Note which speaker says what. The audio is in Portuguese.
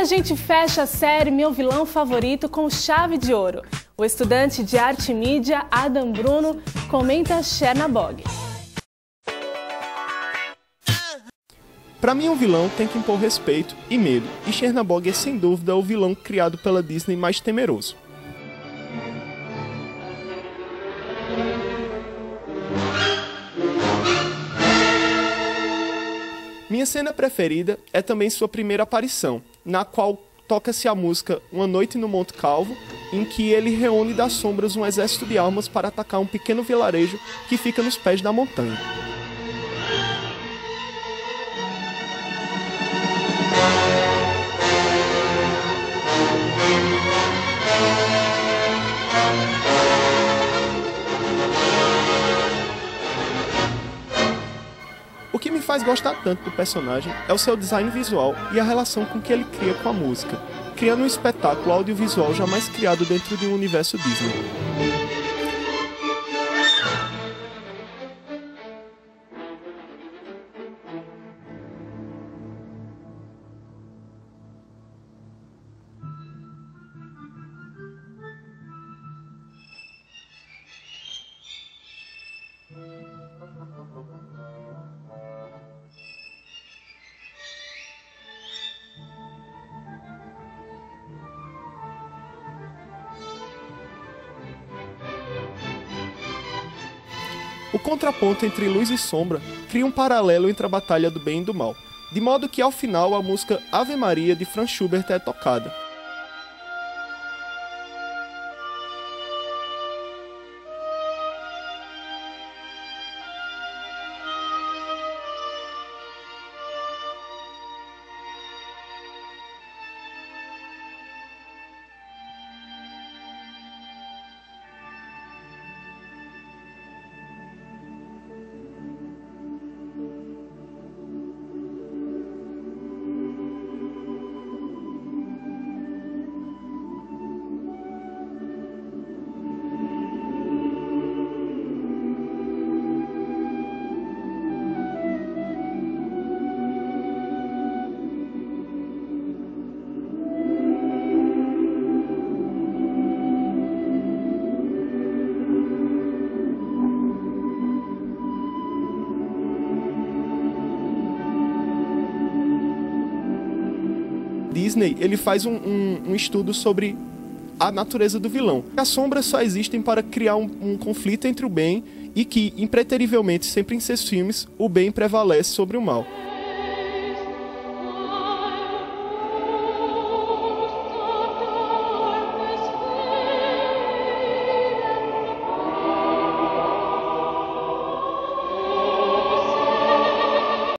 Speaker 1: gente fecha a série Meu Vilão Favorito com chave de ouro. O estudante de arte e mídia, Adam Bruno, comenta Chernabog.
Speaker 2: Pra mim, um vilão tem que impor respeito e medo, e Chernabog é sem dúvida o vilão criado pela Disney mais temeroso. Minha cena preferida é também sua primeira aparição, na qual toca-se a música Uma Noite no Monte Calvo, em que ele reúne das sombras um exército de almas para atacar um pequeno vilarejo que fica nos pés da montanha. O que me faz gostar tanto do personagem é o seu design visual e a relação com que ele cria com a música, criando um espetáculo audiovisual jamais criado dentro de um universo Disney. O contraponto entre luz e sombra cria um paralelo entre a batalha do bem e do mal, de modo que ao final a música Ave Maria de Franz Schubert é tocada. Disney ele faz um estudo sobre a natureza do vilão. As sombras só existem para criar um conflito entre o bem e que, impreterivelmente, sempre em seus filmes, o bem prevalece sobre o mal.